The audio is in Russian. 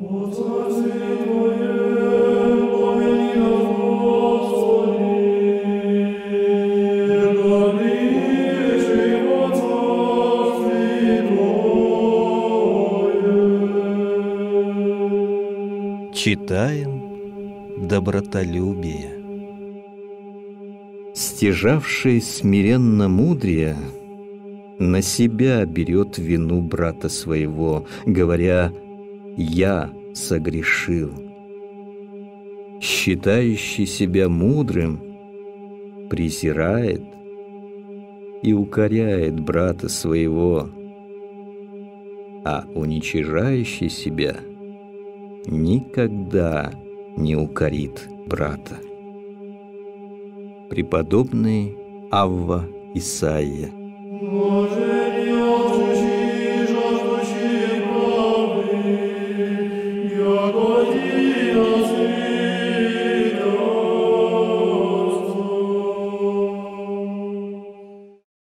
Читаем добротолюбие. Стяжавший смиренно мудрия на себя берет вину брата своего, говоря: «Я согрешил». Считающий себя мудрым презирает и укоряет брата своего, а уничижающий себя никогда не укорит брата. Преподобный Авва Исаия.